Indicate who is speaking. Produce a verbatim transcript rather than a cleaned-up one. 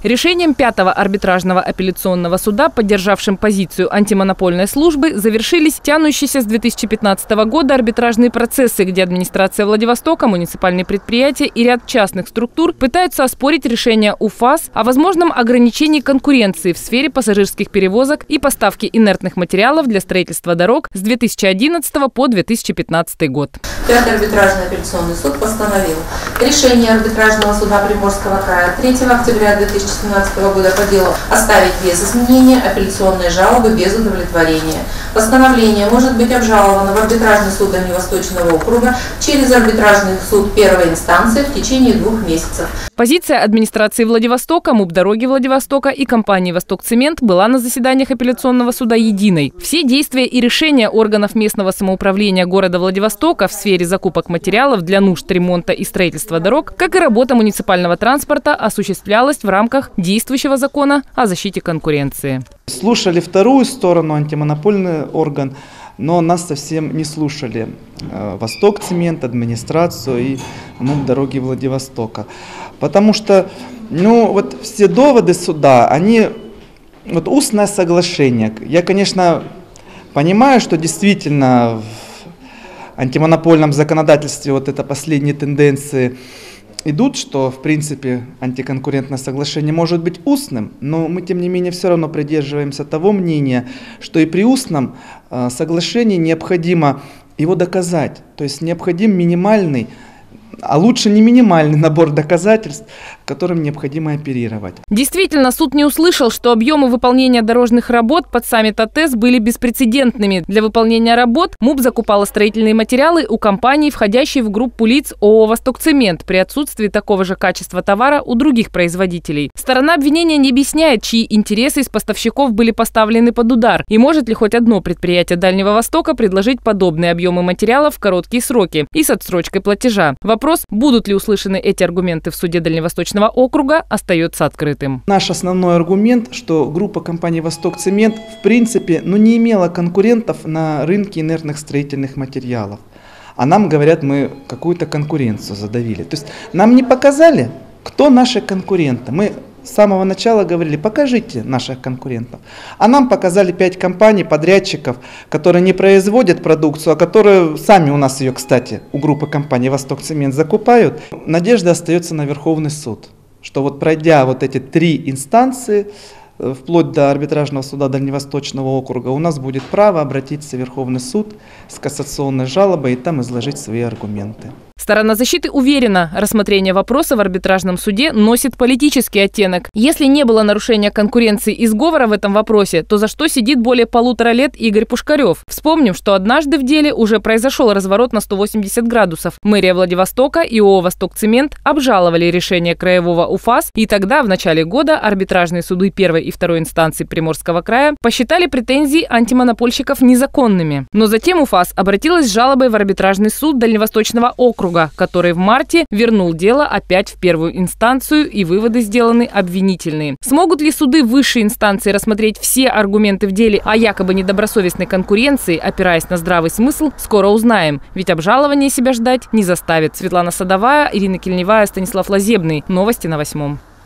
Speaker 1: Решением пятого арбитражного апелляционного суда, поддержавшим позицию антимонопольной службы, завершились тянущиеся с две тысячи пятнадцатого года арбитражные процессы, где администрация Владивостока, муниципальные предприятия и ряд частных структур пытаются оспорить решение УФАС о возможном ограничении конкуренции в сфере пассажирских перевозок и поставки инертных материалов для строительства дорог с две тысячи одиннадцатого по две тысячи пятнадцатый год.
Speaker 2: Пятый арбитражный апелляционный суд постановил решение арбитражного суда Приморского края третьего октября две тысячи семнадцатого года по делу оставить без изменения апелляционные жалобы без удовлетворения. Постановление может быть обжаловано в арбитражный суд Дальневосточного округа через арбитражный суд первой инстанции в течение двух месяцев.
Speaker 1: Позиция администрации Владивостока, МУП-Дороги Владивостока и компании «Востокцемент» была на заседаниях апелляционного суда единой. Все действия и решения органов местного самоуправления города Владивостока в сфере закупок материалов для нужд ремонта и строительства дорог, как и работа муниципального транспорта, осуществлялась в рамках действующего закона о защите конкуренции.
Speaker 3: Слушали вторую сторону, антимонопольный орган, но нас совсем не слушали. Востокцемент, администрацию и МУП-Дороги Владивостока. Потому что ну, вот все доводы суда, они вот устное соглашение. Я, конечно, понимаю, что действительно в антимонопольном законодательстве вот это последние тенденции идут, что в принципе антиконкурентное соглашение может быть устным, но мы тем не менее все равно придерживаемся того мнения, что и при устном э, соглашении необходимо его доказать, то есть необходим минимальный, а лучше не минимальный набор доказательств, которым необходимо оперировать.
Speaker 1: Действительно, суд не услышал, что объемы выполнения дорожных работ под саммит АТЭС были беспрецедентными. Для выполнения работ МУП закупала строительные материалы у компаний, входящей в группу лиц ООО «Востокцемент», при отсутствии такого же качества товара у других производителей. Сторона обвинения не объясняет, чьи интересы из поставщиков были поставлены под удар, и может ли хоть одно предприятие Дальнего Востока предложить подобные объемы материалов в короткие сроки и с отсрочкой платежа. Вопрос, будут ли услышаны эти аргументы в суде Дальневосточного округа, остается открытым.
Speaker 3: Наш основной аргумент, что группа компании «Востокцемент» в принципе ну, не имела конкурентов на рынке инертных строительных материалов. А нам говорят, мы какую-то конкуренцию задавили. То есть нам не показали, кто наши конкуренты. Мы с самого начала говорили, покажите наших конкурентов. А нам показали пять компаний, подрядчиков, которые не производят продукцию, а которые сами у нас ее, кстати, у группы компаний «Востокцемент» закупают. Надежда остается на Верховный суд, что вот пройдя вот эти три инстанции, вплоть до арбитражного суда Дальневосточного округа, у нас будет право обратиться в Верховный суд с кассационной жалобой и там изложить свои аргументы.
Speaker 1: Сторона защиты уверена, рассмотрение вопроса в арбитражном суде носит политический оттенок. Если не было нарушения конкуренции и сговора в этом вопросе, то за что сидит более полутора лет Игорь Пушкарев? Вспомним, что однажды в деле уже произошел разворот на сто восемьдесят градусов. Мэрия Владивостока и ООО «Востокцемент» обжаловали решение краевого УФАС, и тогда, в начале года, арбитражные суды первой и второй инстанции Приморского края посчитали претензии антимонопольщиков незаконными. Но затем УФАС обратилась с жалобой в арбитражный суд Дальневосточного округа, который в марте вернул дело опять в первую инстанцию, и выводы сделаны обвинительные. Смогут ли суды высшей инстанции рассмотреть все аргументы в деле о якобы недобросовестной конкуренции, опираясь на здравый смысл, скоро узнаем. Ведь обжалование себя ждать не заставит. Светлана Садовая, Ирина Кельневая, Станислав Лазебный. Новости на восьмом.